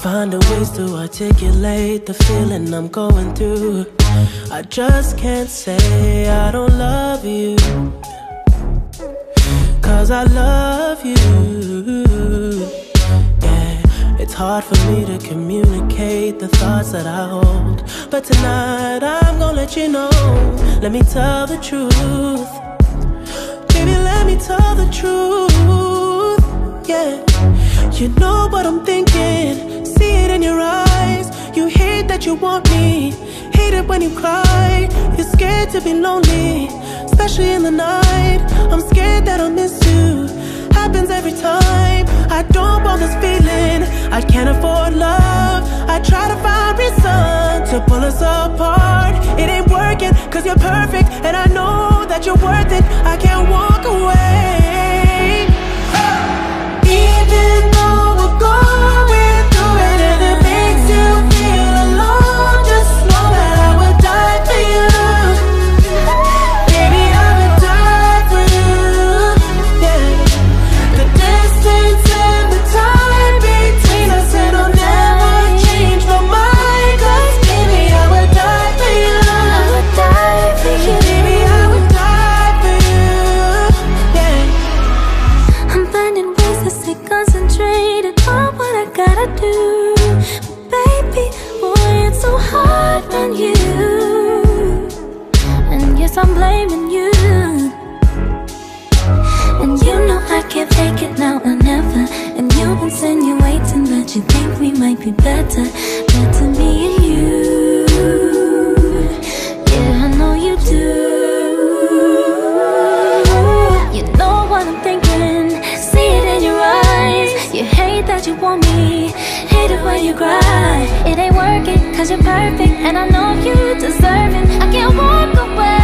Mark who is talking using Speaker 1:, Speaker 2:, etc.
Speaker 1: find a ways to articulate the feeling I'm going through. I just can't say I don't love you, 'cause I love you. Yeah, it's hard for me to communicate the thoughts that I hold, but tonight I'm gonna let you know. Let me tell the truth. Baby, let me tell the truth. Yeah, you know what I'm thinking, see it in your eyes. You hate that you want me, hate it when you cry. You're scared to be lonely, especially in the night. I'm scared that I'll miss you, happens every time. I don't want this feeling, I can't afford love. I try to find reason to pull us apart. It ain't working, 'cause you're perfect, and I know that you're worth it. I can't walk away. Even though we're going through it and it makes you feel alone, just know that I would die for you. Baby, I would die for you. Yeah. The distance and the time between us, it'll never change my mind. 'Cause baby, I would die for you. I would die for you. Baby, I would die for you. Yeah.
Speaker 2: I'm finding ways to stay concentrated on what I gotta do. Baby, boy, it's so hard on you. And yes, I'm blaming you. And you know I can't fake it now or never. And you've insinuating that you think we might be better me and you. Yeah, I know you do. You know what I'm thinking, see it in your eyes. You hate that you want me, hate it when you cry. It ain't working, 'cause you're perfect, and I know you deserve it. I can't walk away.